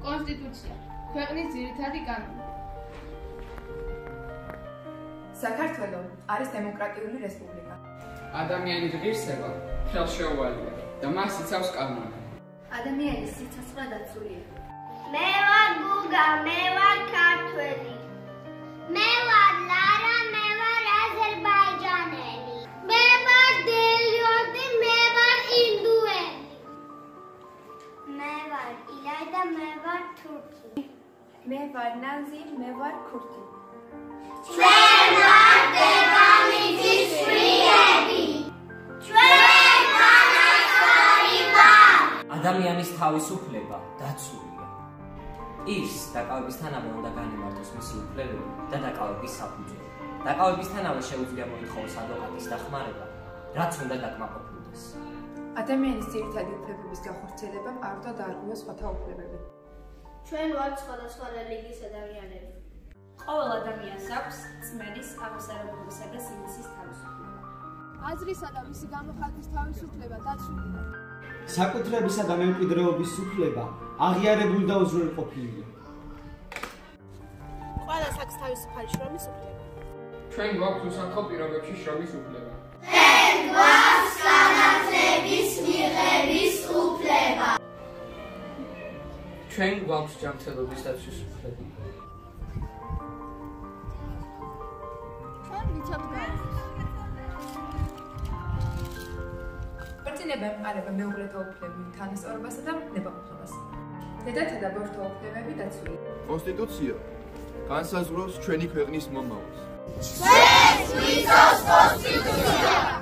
კონსტიტუცია, ქვეყნის ძირითადი კანონი. საქართველო არის დემოკრატიული რესპუბლიკა. ადამიანის ღირსება ხელშეუვალია და მას იცავს კანონი. ადამიანის სიცოცხლე დაცულია. მე ვარ გუგა, მე ვარ ქართველი. მე ვარ ლარა, მე ვარ აზერბაიჯანელი. მე ვარ დელიოდი, მე ვარ ინდუელი. მე ვარ ილაი და მე ვარ თურქი. მე ვარ ნაზი, მე ვარ ქურთი. ჩვენ ვარ დედამიწის ფრიები. ჩვენ განათლები ვარ. ადამიანის თავისუფლება დაცულია. ის დაკავებისთანავე უნდა განემართოს მისი უფლებები და დაკავების საფუძველი. დაკავებისთანავე შეუძლია მოითხოვოს ადვოკატის დახმარება, რაც უნდა დაკმაყოფილდეს. ადამიანის ძირითადი უფლებების განხორციელება არ დაარღვიოს სხვათა უფლებები. ჩვენ ვართ სხვადასხვა რელიგიის ადამიანები. ყოველ ადამიანს აქვს წმენის, აღმსარებლობისა და სიმისის თავისუფლება. აზრისა და მისი გამოხატვის თავისუფლება დაცულია. საკუთრებისა და მემკვიდრეობის უფლება აღიარებული და უზრუნველყოფილია. ყველას აქვს თავისუფალი შრომის უფლება. ჩვენ გვაქვს უსახო პირობებში შრომის უფლება. ჩვენ გვაქვს განათლების მიღების უფლება. ჩვენ გვაქვს ჯანმრთელობის დაცვის უფლება. ჩვენ ვიცავთ გაუქმს. ქორწინება ემყარება მეუღლეთა უფლებების თანასწორობასა და ნებაყოფლობას. დედათა და ბორთთა უფლებები დაცულია. კონსტიტუცია განსაზღვრავს ჩვენი ქვეყნის მომავალს. ჩვენს ვიცავს კონსტიტუცია.